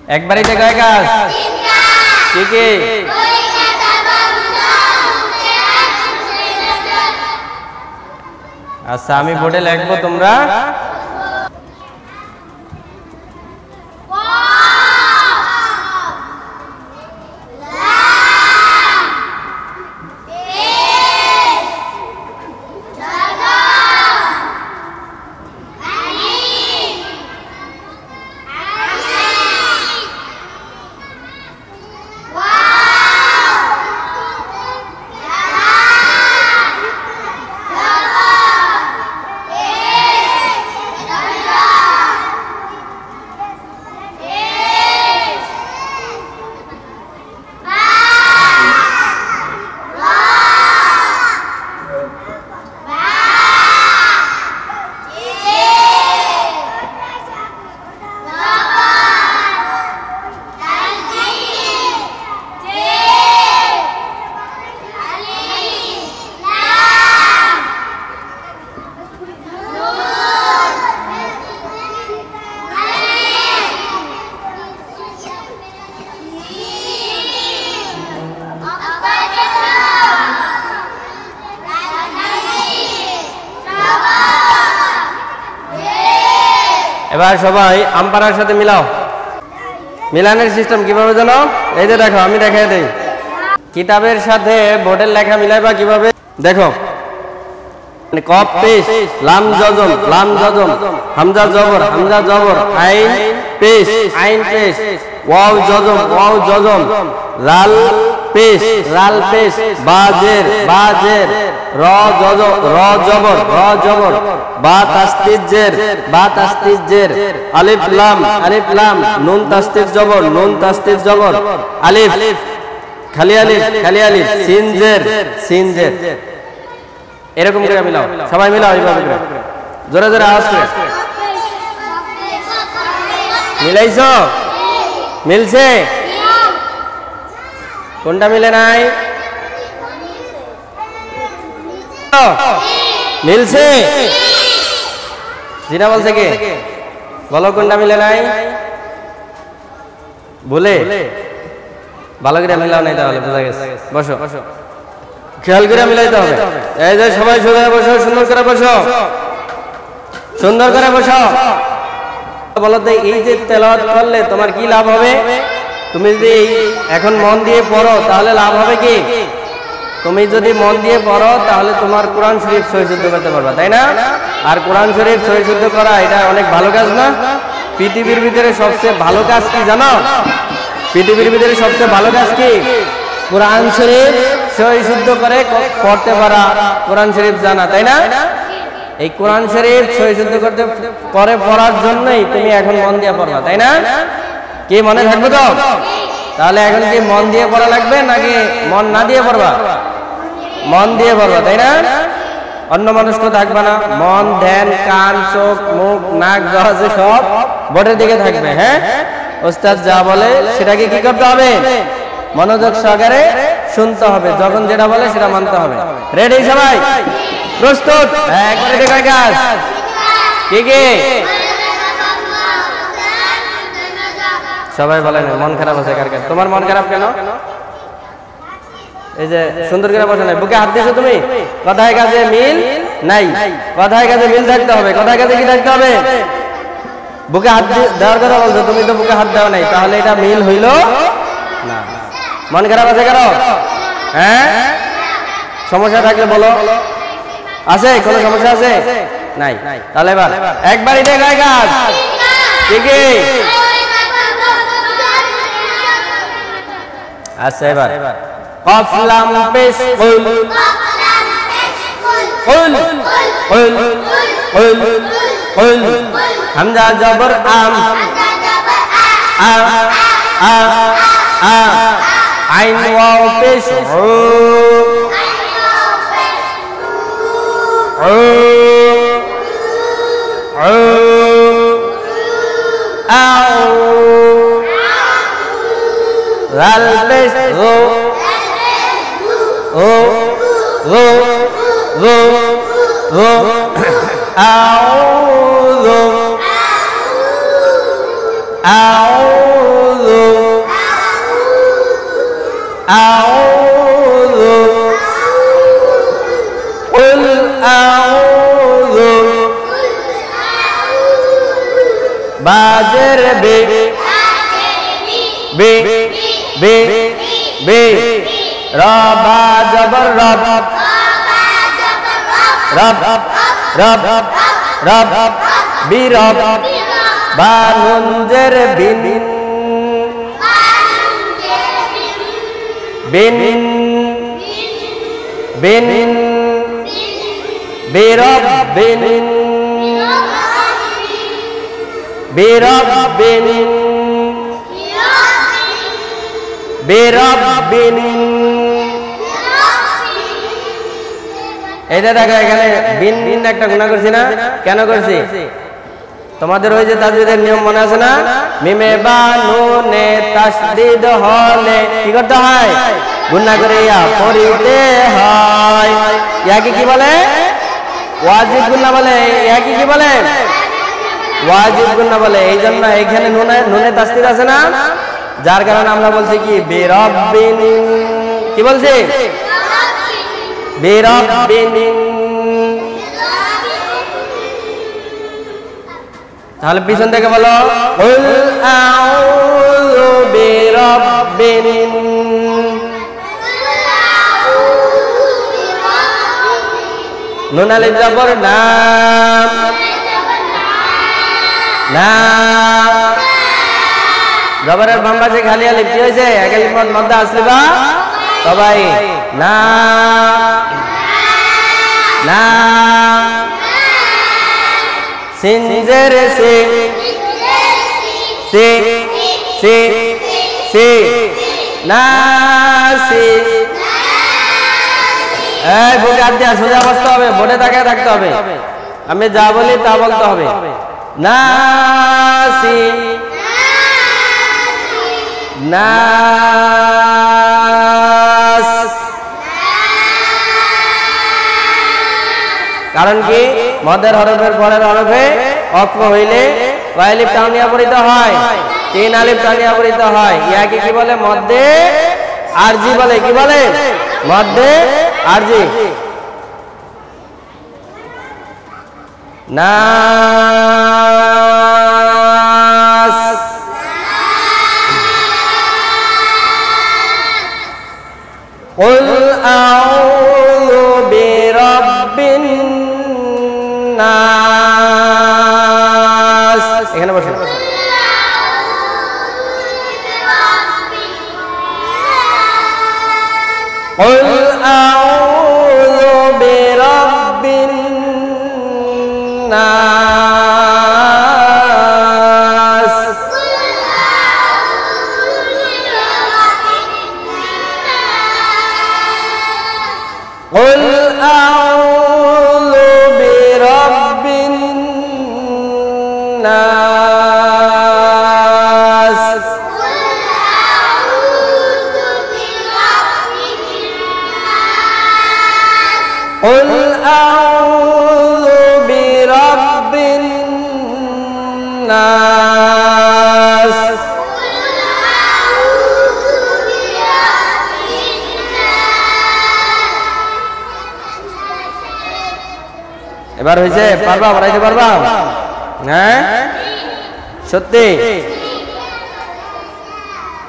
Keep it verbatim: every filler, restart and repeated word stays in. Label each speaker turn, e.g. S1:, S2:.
S1: একবারই তে কয় কাজ কি কি আচ্ছা আমি বোর্ডে লিখবো তোমরা এবার সবাই আমপারার সাথে মিলাও মিলানের সিস্টেম কিভাবে জানো এই যে দেখো আমি দেখাই দেই কিতাবের সাথে বোর্ডের লেখা মিলাইবা কিভাবে দেখো কফ পেশ লাম জজম লাম জজম হামজা জবর হামজা জবর আইন পেশ আইন পেশ ওয়াও জজম ওয়াও জজম লাল পেশ লাল পেশ বাজের বাজের র জজম র জবর র জবর বা তাসদিদ জের বা তাসদিদ জের আলিফ লাম আলিফ লাম নুন তাসদিদ জবর নুন তাসদিদ জবর আলিফ খালি আলিফ খালি আলিফ সিন জের সিন জের এরকম করে মিলাও সবাই মিলাও এইভাবে করে জোরে জোরে আওয়াজ করে মিলাইছো মিলছে কোনটা মিলে নাই মিলছে জিনা বলছে কি বলো কোনটা মিলে নাই বলে ভালো করে মিলাও নাই তাহলে বোঝা গেছে বসো বসো খেয়াল করে মিলাইতে হবে এই যে সবাই সোজা বসো সুন্দর করে বসো সুন্দর করে বসো বলো তো এই যে তেলাওয়াত করলে তোমার কি লাভ হবে তুমি যদি এখন মন দিয়ে পড়ো তাহলে লাভ হবে কি তুমি যদি মন দিয়ে পড়ো তাহলে তোমার কোরআন শরীফ সহি শুদ্ধ করতে পারবা তাই না আর কোরআন শরীফ সহি শুদ্ধ করা এটা অনেক ভালো কাজ না পৃথিবীর ভিতরে সবচেয়ে ভালো কাজ কি জানো পৃথিবীর ভিতরে সবচেয়ে ভালো কাজ কি কোরআন শরীফ সহি শুদ্ধ করে পড়তে পারা কোরআন শরীফ জানা তাই না এই কোরআন শরীফ সহি শুদ্ধ করতে করে পড়ার জন্যই তুমি এখন মন দিয়ে পড়বা তাই না কি মনে থাকবে তো তাহলে এখন কি মন দিয়ে পড়া লাগবে নাকি মন না দিয়ে পড়বা মন দিয়ে পড়বা তাই না অন্য মানুষ তো থাকবে না মন ধ্যান কান চোখ মুখ নাক গলা সব বোর্ডের দিকে থাকবে হ্যাঁ ওস্তাদ যা বলে সেটাকে কি করতে হবে মনোযোগ সহকারে শুনতে হবে যখন যেটা বলে সেটা মানতে হবে রেডি সবাই প্রস্তুত একবারে দেখাই কাজ কি কি সবাই বলেন মন খারাপ আছে কার কার তোমার মন খারাপ কেন এই যে সুন্দর করে বসে নাই বুকে হাত দিয়েছো তুমি কথায় কাজে মিল নাই কথায় কাজে মিল থাকতে হবে কথায় কাজে কি থাকতে হবে বুকে হাত দেওয়ার কথা বলছো তুমি তো বুকে হাত দাও নাই তাহলে এটা মিল হইল না মন খারাপ আছে কারো হ্যাঁ সমস্যা থাকলে বলো আছে কোনো সমস্যা আছে নাই তাহলে এবার একবারই দেখাই কাজ কি কি আচ্ছা এবার কফ লাম পেশ কুল কুল কুল কুল কুল হামজা জবর আম আ আ আ আইন ওয়াও পেশ উ উ উ আউ লাল পেশ গো ও গো গো গো আউযু আউযু জের বে বে বে বে র বা জবর রব রব রব রব বি রব বা নুন জের বিন বিন বিন বেরব বিন বেরব বিন বেরব বিন এটা দেখো এখানে বিন বিন একটা গুণা করছি না কেন করছি তোমাদের ওই যে তাজবিদের নিয়ম মনে আছে না মিমে বা নুনে তাসদীদ হলে কি করতে হয় গুণা করে ইয়া পড়িতে হয় ইয়াকে কি বলে ওয়াজিব গুণা বলে ইয়াকে কি বলে ওয়াজিব গুণা বলে এই জন্য এখানে নুনে নুনে তাসদীদ আছে না যার কারণে আমরা বলছি কি বিরাব্বিন কি বলছি বিরাব্বিন তাহলে পিছন থেকে বলো কুল আউযু বিরাব্বিন নুন আলিফ জবর নাম না জবরের বাম পাশে খালি আলিফ কি হয়েছে এক আলিফ মদ মধ্যে আসলে বা সবাই না না সিন জের সে সে সে সে না সে এই বোর্ডে হাত দিয়ে সোজা বসতে হবে বোর্ডে তাকিয়ে থাকতে হবে আমি যা বলি তা বলতে হবে না সি নাস কারণ কি মদের হরফের পরের হরফে অক্ষ হইলে কয় আলিফ টানিয়া পড়িত হয় তিন আলিফ টানিয়া পড়িত হয় ইয়াকে কি বলে মধ্যে আরজি বলে কি বলে মধ্যে আরজি নাস কুল আউযু বিরাব্বিন নাস এখানে বসুন কুল আউযু বিরাব্বিন নাস কুল আউযু বিরাব্বিন নাস কুল আউযু বিরাব্বিন নাস এবার হয়েছে পারবা পড়াইতে পারবা হ্যাঁ সত্যি